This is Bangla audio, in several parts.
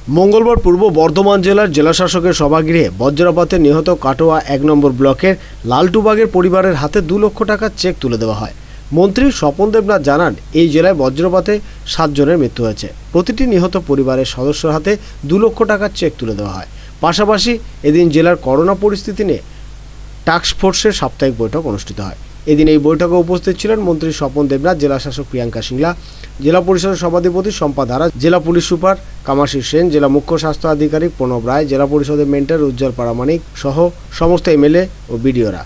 मंगलवार पूर्व बर्धमान जिलार जेलाशासकेर सभागृहे वज्रपाते निहत काटोया 1 नम्बर ब्लकेर लालटुबागेर परिवारेर हाथे 2 लाख टाकार चेक तुले देওয়া হয়। मंत्री स्वपन देवनाथ जानान এই জেলায় वज्रपाते 7 জনের मृत्यु হয়েছে। প্রতিটি নিহত পরিবারের সদস্যের হাতে 2 লক্ষ টাকার চেক তুলে দেওয়া হয়। পাশাপাশি এদিন জেলার করোনা পরিস্থিতি নিয়ে টাস্ক ফোর্সের সাপ্তাহিক বৈঠক অনুষ্ঠিত হয়। এদিন এই বৈঠকে উপস্থিত ছিলেন মন্ত্রী স্বপন দেবনাথ, জেলা শাসক প্রিয়াঙ্কা সিংলা, জেলা পরিষদের সভাধিপতি শম্পা ধারা, জেলা পুলিশ সুপার কামাশির সেন, জেলা মুখ্য স্বাস্থ্য আধিকারিক প্রণব রায়, জেলা পরিষদের মেন্টর উজ্জ্বল পারামানিক সহ সমস্ত এমএলএ ও বিডিওরা।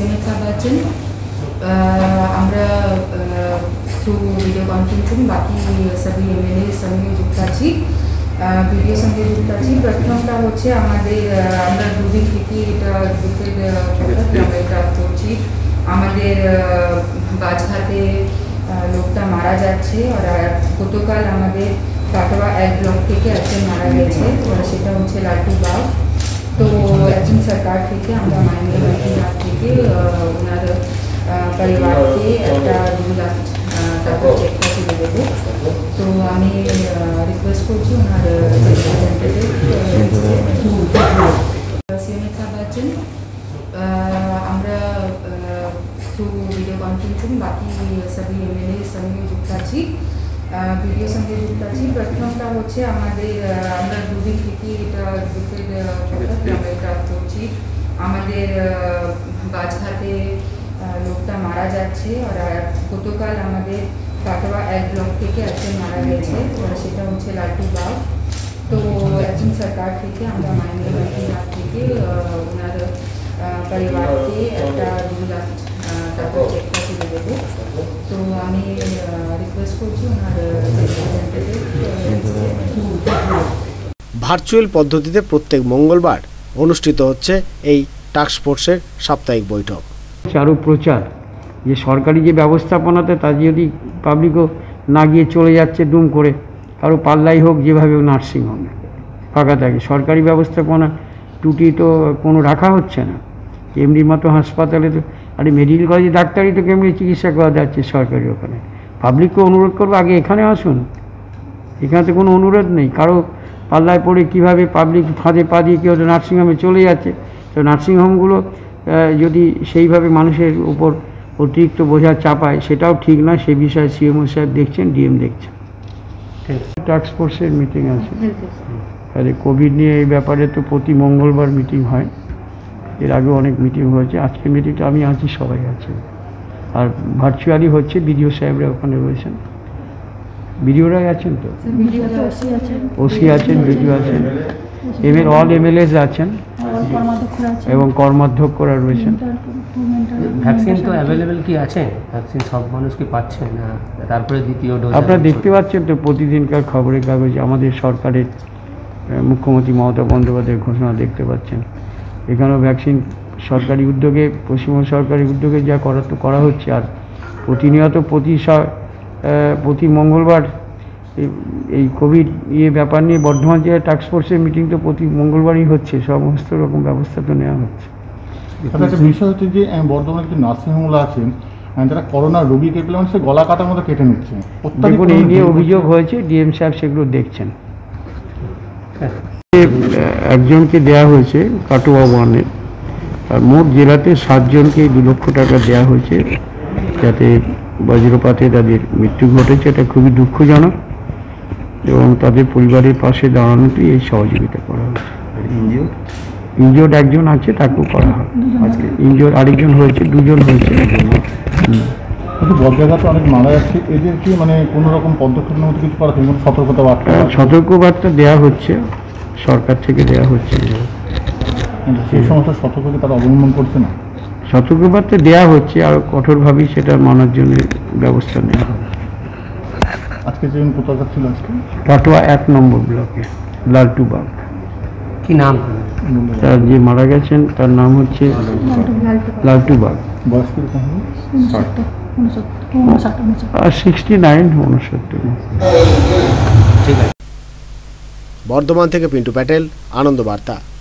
আমরা থ্রু ভিডিও কনফারেন্সিং বাকি সবই এমএলএ সঙ্গে যুক্ত আছি, ভিডিও সঙ্গে যুক্ত আছি। প্রথমটা হচ্ছে আমাদের আমরা দুদিন থেকে এটা দুঃখের খবর আমরা এটা করছি। আমাদের বাজঘাটে লোকটা মারা যাচ্ছে আর গতকাল আমাদের কাটোয়া 1 ব্লক থেকে একজন মারা গেছে, সেটা হচ্ছে লালটুবাগ। তো একজন সরকার থেকে আমরা মাননীয় থেকে ওনার পরিবারকে একটা 2 লাখ টাকা চেক তুলে দেবো। তো আমি রিকোয়েস্ট করছি ওনার রিপ্রেজেন্টেটিভ সুমিতা বচ্চন, আমরা থ্রু ভিডিও কনফারেন্সিং বাকি সবই এমএলএ সঙ্গে যুক্ত আছি, ভিডিও সঙ্গে যুক্ত আছি। প্রথমটা হচ্ছে আমাদের আমরা দুদিন থেকে এটা দুঃখের খবর আমরা এটা করছি। আমাদের বাজঘাটে লোকটা মারা যাচ্ছে আর গতকাল আমাদের কাটোয়া 1 ব্লক থেকে একজন মারা গেছে, সেটা হচ্ছে লালটুবাগ। তো একজন সরকার থেকে আমরা মাননীয় থেকে ওনার পরিবারকে একটা 2 লাখ টাকা চেক তুলে দেবো। তো আমি রিকোয়েস্ট করছি ওনার রিপ্রেজেন্টেটিভ। ভার্চুয়াল পদ্ধতিতে প্রত্যেক মঙ্গলবার অনুষ্ঠিত হচ্ছে এই টাস্ক ফোর্সের সাপ্তাহিক বৈঠক। চারু প্রচার যে সরকারি যে ব্যবস্থাপনাতে তা যদি পাবলিকও না গিয়ে চলে যাচ্ছে দুম করে, কারো পাল্লাই হোক যেভাবে নার্সিংহোমে ফাঁকা থাকে, সরকারি ব্যবস্থাপনা ত্রুটি তো কোনো রাখা হচ্ছে না। এমনির মতো হাসপাতালে তো আর মেডিকেল কলেজে ডাক্তারই তো কেমনি চিকিৎসা করা যাচ্ছে সরকারি, ওখানে পাবলিককে অনুরোধ করবো আগে এখানে আসুন। এখানে তো কোনো অনুরোধ নেই, কারো পাল্লায় পড়ে কীভাবে পাবলিক ফাঁদে পা দিয়ে কেউ নার্সিংহোমে চলে যাচ্ছে। তো নার্সিংহোমগুলো যদি সেইভাবে মানুষের উপর অতিরিক্ত বোঝা চাপায় সেটাও ঠিক না। সে বিষয়ে সিএমও সাহেব দেখছেন, ডিএম দেখছেন। টাস্ক ফোর্সের মিটিং আছে, আরে কোভিড নিয়ে এই ব্যাপারে তো প্রতি মঙ্গলবার মিটিং হয়, এর আগে অনেক মিটিং হয়েছে। আজকে মিটিংটা আমি আছি, সবাই আছে, আর ভার্চুয়ালি হচ্ছে। বিডিও সাহেবরা ওখানে রয়েছেন, বিডিওরাই আছেন, তো ওসি আছেন, বিডিও আছেন, অল এমএলএস আছেন এবং কর্মাধ্যক্ষরা রয়েছেন। ভ্যাকসিন তো অ্যাভেলেবেল কি আছে? ভ্যাকসিন সব মানুষ কি পাচ্ছেন না? তারপরে দ্বিতীয় ডোজ আপনারা দেখতে পাচ্ছেন তো প্রতিদিনকার খবরের কাগজে আমাদের সরকারের মুখ্যমন্ত্রী মমতা বন্দ্যোপাধ্যায়ের ঘোষণা দেখতে পাচ্ছেন। এখানেও ভ্যাকসিন সরকারি উদ্যোগে, পশ্চিমবঙ্গ সরকারি উদ্যোগে যা করা তো করা হচ্ছে। আর প্রতিনিয়ত প্রতি মঙ্গলবার এই কোভিড ব্যাপার নিয়ে বর্ধমান জেলায় টাস্ক ফোর্সের মিটিং তো প্রতি মঙ্গলবারই হচ্ছে, সমস্ত রকম ব্যবস্থা তো নেওয়া হচ্ছে। একটা বিষয় হচ্ছে যে বর্ধমানে যে নার্সিংহোমগুলো আছেন যারা করোনা রোগীকে পেলে সে গলা কাটার মতো কেটে নিচ্ছে, দেখুন এই নিয়ে অভিযোগ হয়েছে, ডিএম সাহেব সেগুলো দেখছেন। একজনকে দেয়া হয়েছে কাটোয়া 1-এ, আর মোট জেলাতে 7 জনকে 2 লক্ষ টাকা দেওয়া হয়েছে যাতে বজ্রপাতে তাদের মৃত্যু ঘটেছে। এটা খুবই দুঃখজনক এবং তাদের পরিবারের পাশে দাঁড়ানোতেই এই সহযোগিতা করা হয়েছে। ইনজিওর্ড একজন আছে, তাকেও করা হয়। আজকে ইনজিওর্ড আরেকজন হয়েছে, 2 জন হয়েছে। বজ্রাঘাতে অনেক মারা যাচ্ছে, এদের কি মানে কোনো রকম পদক্ষেপের মধ্যে কিছু করা, কোনো সতর্কবার্তা দেওয়া হচ্ছে, সরকার থেকে দেওয়া হচ্ছে। সেই সমস্ত সতর্কতা তারা অবলম্বন করছে না? সতর্কবার্তা দেওয়া হচ্ছে, আর কঠোরভাবেই সেটা মানার জন্য ব্যবস্থা নেওয়া হবে। আজকে যে কোথাকার ছিল আজকে কাটোয়া 1 নম্বর ব্লকে লালটুবাগ। কি নাম? তার যে মারা গেছেন তার নাম হচ্ছে লালটুবাগ। বয়স কি রকম? 69-69। বর্ধমান থেকে পিন্টু প্যাটেল, আনন্দ বার্তা।